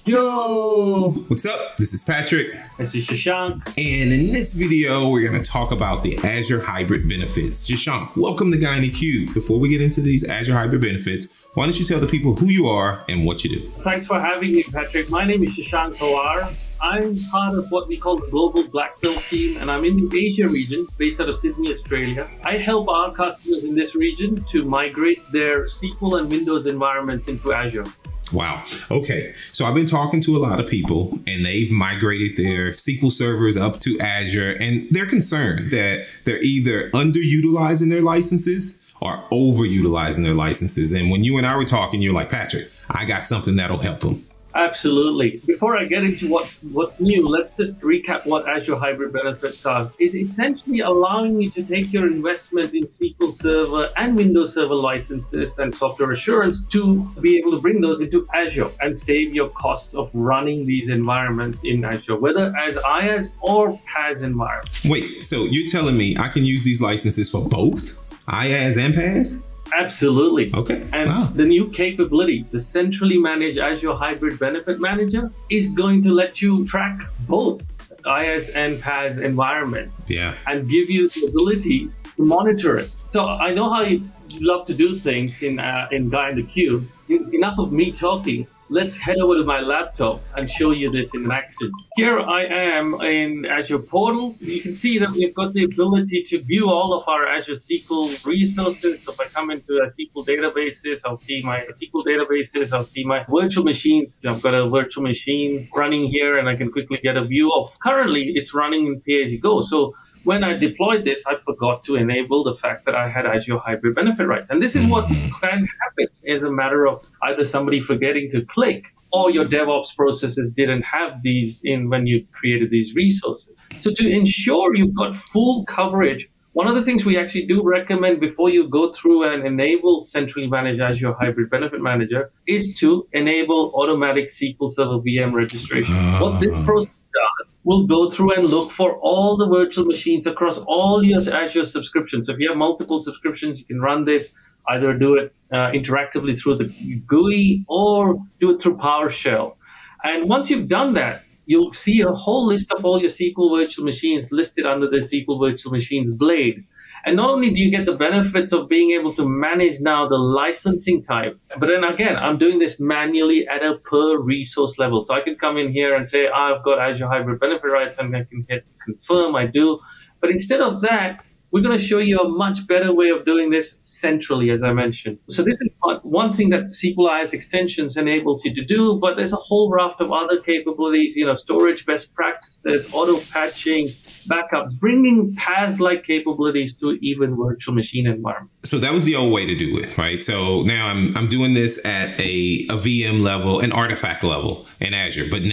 Yo! What's up? This is Patrick. This is Shashank. And in this video, we're going to talk about the Azure Hybrid benefits. Shashank, welcome to Guy in the Cube. Before we get into these Azure Hybrid benefits, why don't you tell the people who you are and what you do? Thanks for having me, Patrick. My name is Shashank Pawar. I'm part of what we call the Global Black Belt team, and I'm in the Asia region, based out of Sydney, Australia. I help our customers in this region to migrate their SQL and Windows environments into Azure. Wow. Okay. So I've been talking to a lot of people and they've migrated their SQL servers up to Azure, and they're concerned that they're either underutilizing their licenses or overutilizing their licenses. And when you and I were talking, you're like, Patrick, I got something that'll help them. Absolutely. Before I get into what's new, let's just recap what Azure Hybrid benefits are. It's essentially allowing you to take your investment in SQL Server and Windows Server licenses and software assurance to be able to bring those into Azure and save your costs of running these environments in Azure, whether as IaaS or PaaS environments. Wait, so you're telling me I can use these licenses for both IaaS and PaaS? Absolutely. Okay. And the new capability, the centrally managed Azure Hybrid Benefit Manager, is going to let you track both IaaS and PaaS environments. Yeah. And give you the ability to monitor it. So I know how you love to do things in Guy in the Cube. Enough of me talking. Let's head over to my laptop and show you this in action. Here I am in Azure Portal. You can see that we've got the ability to view all of our Azure SQL resources. So if I come into a SQL databases, I'll see my SQL databases, I'll see my virtual machines. I've got a virtual machine running here and I can quickly get a view of, currently it's running in pay-as-you-go. So when I deployed this, I forgot to enable the fact that I had Azure Hybrid Benefit rights. And this is what can happen as a matter of either somebody forgetting to click or your DevOps processes didn't have these in when you created these resources. So to ensure you've got full coverage, one of the things we actually do recommend before you go through and enable centrally managed Azure Hybrid Benefit Manager is to enable automatic SQL Server VM registration. What this process does, we'll go through and look for all the virtual machines across all your Azure subscriptions. So if you have multiple subscriptions, you can run this, either do it interactively through the GUI or do it through PowerShell. And once you've done that, you'll see a whole list of all your SQL virtual machines listed under the SQL Virtual Machines blade. And not only do you get the benefits of being able to manage now the licensing type, but then again, I'm doing this manually at a per resource level. So I can come in here and say, I've got Azure Hybrid Benefit rights, and I can hit confirm, I do. But instead of that, we're going to show you a much better way of doing this centrally, as I mentioned. So this is one thing that SQL IaaS extensions enables you to do, but there's a whole raft of other capabilities, storage best practices, auto patching, backups, bringing PaaS-like capabilities to even virtual machine environments. So that was the old way to do it, right? So now I'm doing this at a VM level, an artifact level in Azure. But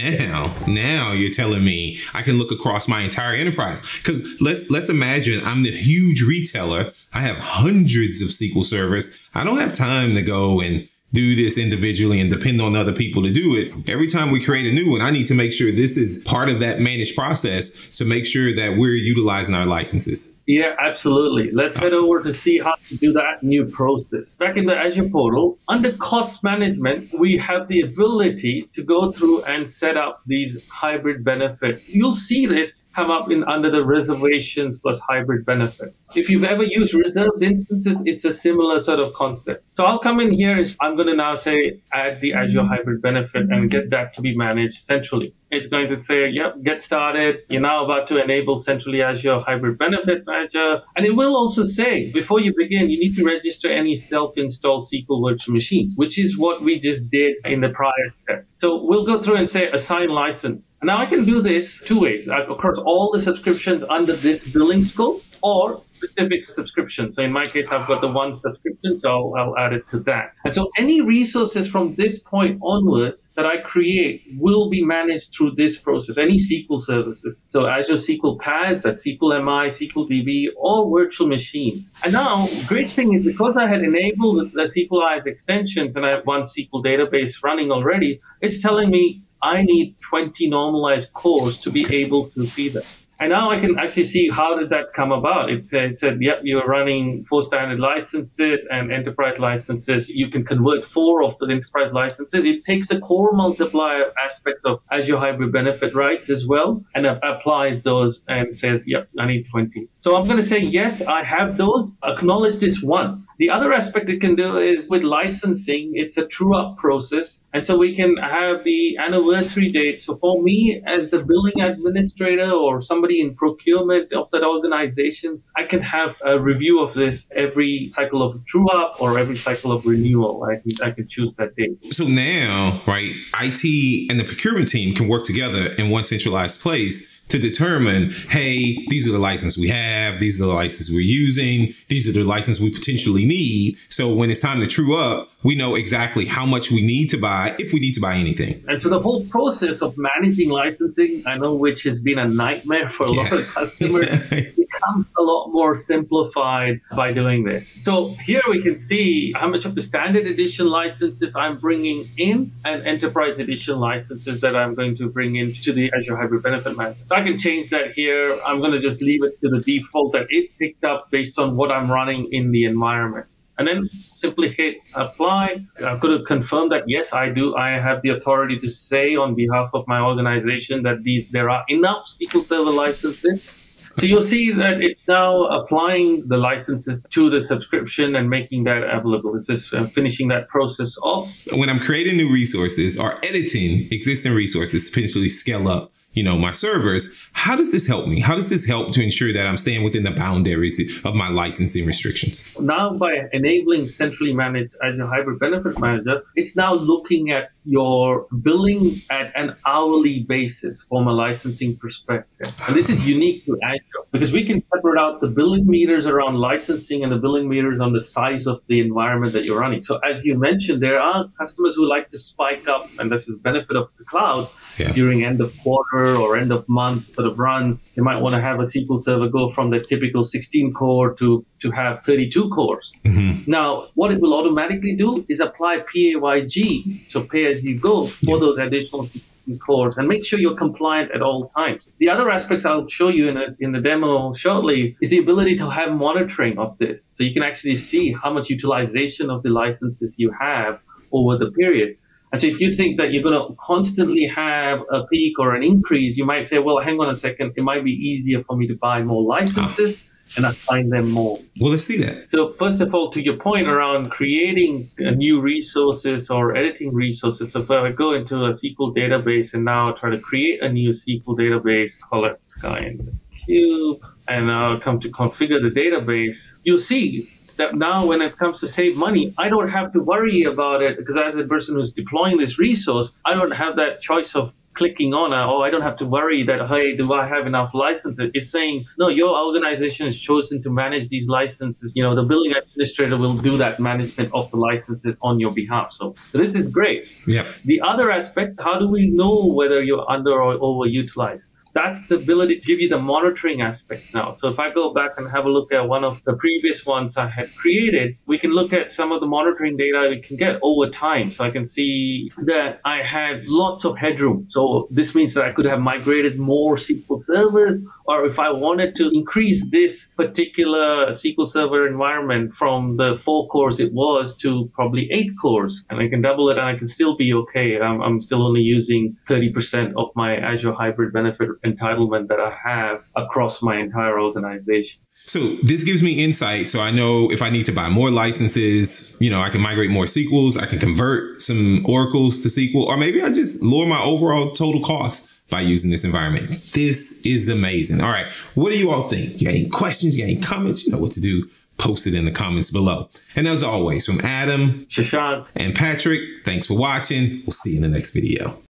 now you're telling me I can look across my entire enterprise. Because let's imagine I'm the huge retailer. I have hundreds of SQL servers. I don't have time to go and do this individually and depend on other people to do it. Every time we create a new one, I need to make sure this is part of that managed process to make sure that we're utilizing our licenses. Yeah, absolutely. Let's head over to see how to do that new process. Back in the Azure portal, under cost management, we have the ability to go through and set up these hybrid benefits. You'll see this come up under the reservations plus hybrid benefit. If you've ever used reserved instances, it's a similar sort of concept. So I'll come in here and I'm going to now say add the Azure Hybrid Benefit and get that to be managed centrally. It's going to say, yep, get started. You're now about to enable centrally Azure Hybrid Benefit Manager. And it will also say, before you begin, you need to register any self-installed SQL virtual machines, which is what we just did in the prior step. So we'll go through and say assign license. And now I can do this two ways, across all the subscriptions under this billing scope or specific subscription. So in my case, I've got the one subscription, so I'll add it to that. And so any resources from this point onwards that I create will be managed through this process, any SQL services. So Azure SQL PaaS, that's SQL MI, SQL DB, or virtual machines. And now, great thing is because I had enabled the SQL IaaS extensions and I have one SQL database running already, it's telling me I need 20 normalized cores to be able to feed them. And now I can actually see how did that come about. It said, yep, you're running 4 standard licenses and enterprise licenses. You can convert 4 of the enterprise licenses. It takes the core multiplier aspects of Azure Hybrid Benefit rights as well and applies those and says, yep, I need 20. So I'm going to say, yes, I have those. Acknowledge this once. The other aspect it can do is with licensing, it's a true up process. And so we can have the anniversary date. So for me, as the billing administrator or somebody in procurement of that organization, I can have a review of this every cycle of true up or every cycle of renewal. I can choose that date. So now, right, IT and the procurement team can work together in one centralized place to determine, hey, these are the licenses we have, these are the licenses we're using, these are the licenses we potentially need. So when it's time to true up, we know exactly how much we need to buy, if we need to buy anything. And so the whole process of managing licensing, I know which has been a nightmare for a lot of customers, becomes a lot more simplified by doing this. So here we can see how much of the standard edition licenses I'm bringing in and enterprise edition licenses that I'm going to bring into the Azure Hybrid Benefit Manager. So I can change that here. I'm going to just leave it to the default that it picked up based on what I'm running in the environment. And then simply hit apply. I'm going to confirm that, yes, I do. I have the authority to say on behalf of my organization that there are enough SQL Server licenses. So you'll see that it's now applying the licenses to the subscription and making that available. It's just finishing that process off. When I'm creating new resources or editing existing resources to potentially scale up, my servers, how does this help me? How does this help to ensure that I'm staying within the boundaries of my licensing restrictions? Now, by enabling centrally managed Azure Hybrid Benefit Manager, it's now looking at your billing at an hourly basis from a licensing perspective. And this is unique to Azure because we can separate out the billing meters around licensing and the billing meters on the size of the environment that you're running. So as you mentioned, there are customers who like to spike up, and this is the benefit of the cloud, during end of quarter or end of month sort of runs. You might want to have a SQL Server go from the typical 16 core to have 32 cores. Mm-hmm. Now, what it will automatically do is apply PAYG, so pay as you go, for those additional 16 cores, and make sure you're compliant at all times. The other aspects I'll show you in the demo shortly is the ability to have monitoring of this. So you can actually see how much utilization of the licenses you have over the period. And so if you think that you're going to constantly have a peak or an increase, you might say, well, hang on a second, it might be easier for me to buy more licenses and assign them more. Well, let's see that. So first of all, to your point around creating new resources or editing resources, so if I go into a SQL database and now try to create a new SQL database, call it kind cube, and now come to configure the database, you'll see that now when it comes to save money, I don't have to worry about it because as a person who's deploying this resource, I don't have that choice of clicking on, I don't have to worry that, hey, do I have enough licenses? It's saying, no, your organization has chosen to manage these licenses. The billing administrator will do that management of the licenses on your behalf. So this is great. Yep. The other aspect, how do we know whether you're under or overutilized? That's the ability to give you the monitoring aspects now. So if I go back and have a look at one of the previous ones I had created, we can look at some of the monitoring data we can get over time. So I can see that I had lots of headroom. So this means that I could have migrated more SQL servers, or if I wanted to increase this particular SQL Server environment from the 4 cores it was to probably 8 cores, and I can double it and I can still be okay. I'm still only using 30% of my Azure Hybrid Benefit entitlement that I have across my entire organization. So this gives me insight. So I know if I need to buy more licenses, I can migrate more SQLs, I can convert some Oracles to SQL, or maybe I just lower my overall total cost by using this environment. This is amazing. All right. What do you all think? You got any questions? You got any comments? You know what to do. Post it in the comments below. And as always, from Adam, Shashank, and Patrick, thanks for watching. We'll see you in the next video.